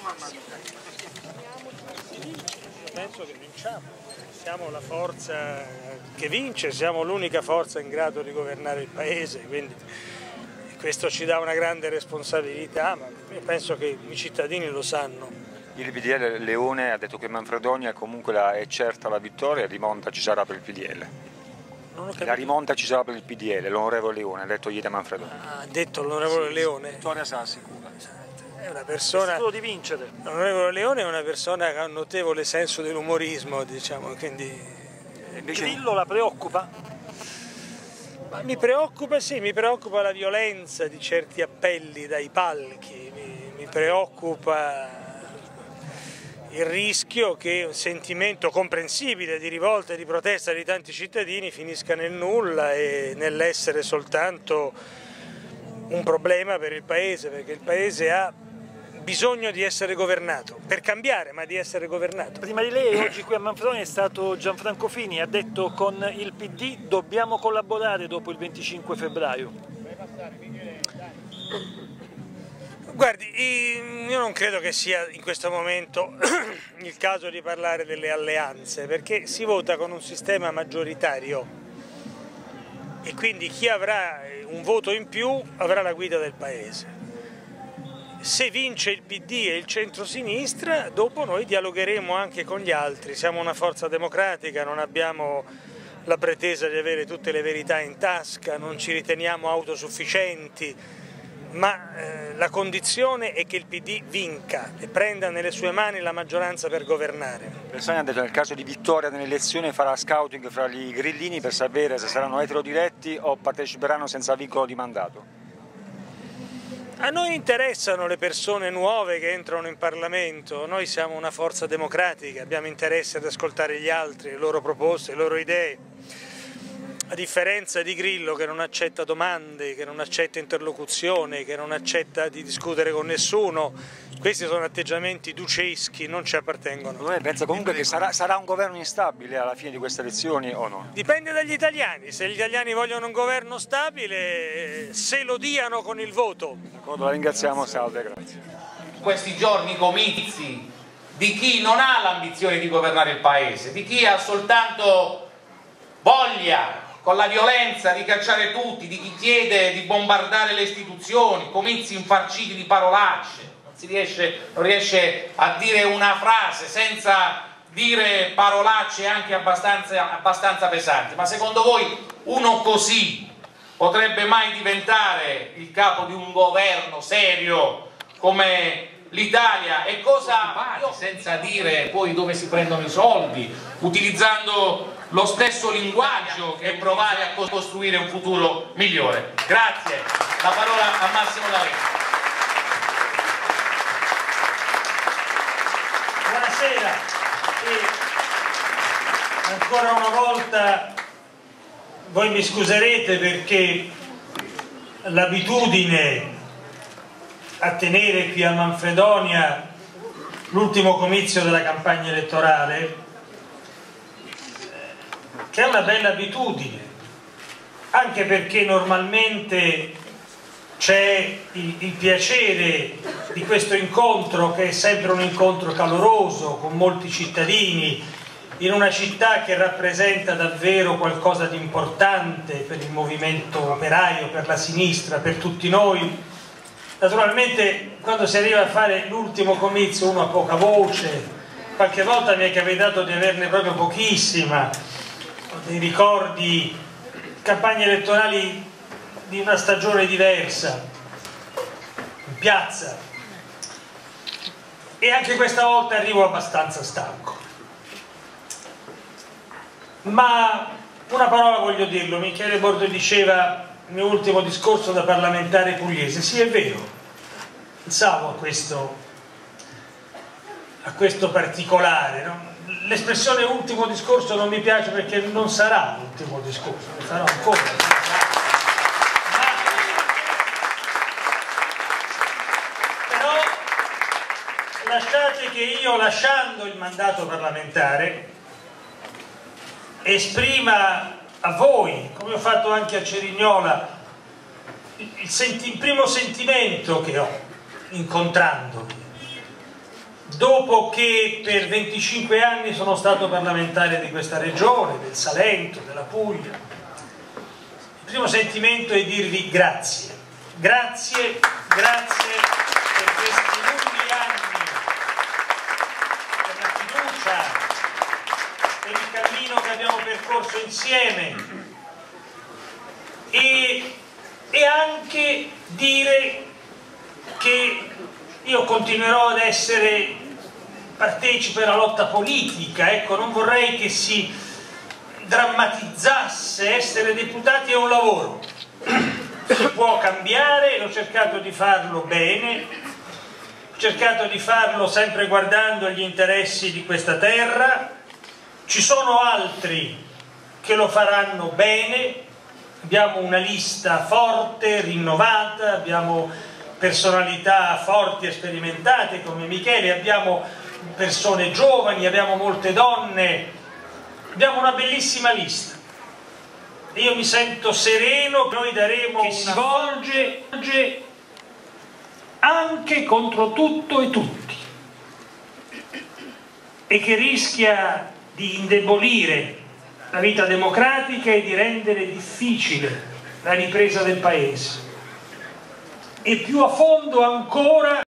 Penso che vinciamo, siamo la forza che vince, siamo l'unica forza in grado di governare il Paese, quindi questo ci dà una grande responsabilità, ma io penso che i cittadini lo sanno. Il PDL Leone ha detto che Manfredonia comunque è certa la vittoria e rimonta ci sarà per il PDL. La rimonta ci sarà per il PDL, l'onorevole Leone ha detto ieri a Manfredonia. Ha detto l'onorevole Leone? Vittoria sarà sicura. È una persona, sicuro di vincere. L'onorevole Leone è una persona che ha un notevole senso dell'umorismo, diciamo, quindi... Grillo la preoccupa? Ma mi preoccupa, sì, mi preoccupa la violenza di certi appelli dai palchi, mi preoccupa il rischio che un sentimento comprensibile di rivolta e di protesta di tanti cittadini finisca nel nulla e nell'essere soltanto un problema per il Paese, perché il Paese ha bisogno di essere governato, per cambiare, ma di essere governato. Prima di lei oggi qui a Manfredonia è stato Gianfranco Fini, ha detto con il PD dobbiamo collaborare dopo il 25 febbraio. Guardi, io non credo che sia in questo momento il caso di parlare delle alleanze, perché si vota con un sistema maggioritario e quindi chi avrà un voto in più avrà la guida del Paese. Se vince il PD e il centro-sinistra, dopo noi dialogheremo anche con gli altri, siamo una forza democratica, non abbiamo la pretesa di avere tutte le verità in tasca, non ci riteniamo autosufficienti, ma la condizione è che il PD vinca e prenda nelle sue mani la maggioranza per governare. Bersani ha detto che nel caso di vittoria nelle elezioni farà scouting fra gli grillini per sapere se saranno eterodiretti o parteciperanno senza vincolo di mandato. A noi interessano le persone nuove che entrano in Parlamento, noi siamo una forza democratica, abbiamo interesse ad ascoltare gli altri, le loro proposte, le loro idee. A differenza di Grillo che non accetta domande, che non accetta interlocuzione, che non accetta di discutere con nessuno, questi sono atteggiamenti duceschi, non ci appartengono. Lei pensa comunque che sarà un governo instabile alla fine di queste elezioni o no? Dipende dagli italiani, se gli italiani vogliono un governo stabile, se lo diano con il voto. D'accordo, la ringraziamo, salve, grazie. Questi giorni comizi di chi non ha l'ambizione di governare il Paese, di chi ha soltanto voglia con la violenza di cacciare tutti, di chi chiede di bombardare le istituzioni, comizi infarciti di parolacce, non riesce a dire una frase senza dire parolacce anche abbastanza pesanti. Ma secondo voi uno così potrebbe mai diventare il capo di un governo serio come l'Italia? E cosa fare senza dire poi dove si prendono i soldi, utilizzando lo stesso linguaggio e provare a costruire un futuro migliore? Grazie, la parola a Massimo D'Alema. Buonasera e ancora una volta voi mi scuserete perché l'abitudine a tenere qui a Manfredonia l'ultimo comizio della campagna elettorale, che è una bella abitudine, anche perché normalmente c'è il piacere di questo incontro, che è sempre un incontro caloroso con molti cittadini in una città che rappresenta davvero qualcosa di importante per il movimento operaio, per la sinistra, per tutti noi. Naturalmente quando si arriva a fare l'ultimo comizio uno ha poca voce, qualche volta mi è capitato di averne proprio pochissima, ho dei ricordi, campagne elettorali di una stagione diversa, in piazza, e anche questa volta arrivo abbastanza stanco. Ma una parola voglio dirlo, Michele Bordo diceva il mio ultimo discorso da parlamentare pugliese, sì è vero, pensavo a questo particolare, no? L'espressione ultimo discorso non mi piace perché non sarà l'ultimo discorso, ne farò ancora. Però lasciate che io, lasciando il mandato parlamentare, esprima a voi, come ho fatto anche a Cerignola, il primo sentimento che ho incontrandovi, dopo che per 25 anni sono stato parlamentare di questa regione, del Salento, della Puglia. Il primo sentimento è dirvi grazie, grazie, grazie per questi lunghi anni, per la fiducia, per il cammino che abbiamo percorso insieme e anche dire che io continuerò ad essere partecipe alla lotta politica, ecco, non vorrei che si drammatizzasse. Essere deputati è un lavoro, si può cambiare, ho cercato di farlo bene, ho cercato di farlo sempre guardando agli interessi di questa terra, ci sono altri che lo faranno bene, abbiamo una lista forte, rinnovata, abbiamo personalità forti e sperimentate come Michele, abbiamo persone giovani, abbiamo molte donne, abbiamo una bellissima lista. Io mi sento sereno che noi daremo che si volge anche contro tutto e tutti e che rischia di indebolire la vita democratica e di rendere difficile la ripresa del Paese. E più a fondo ancora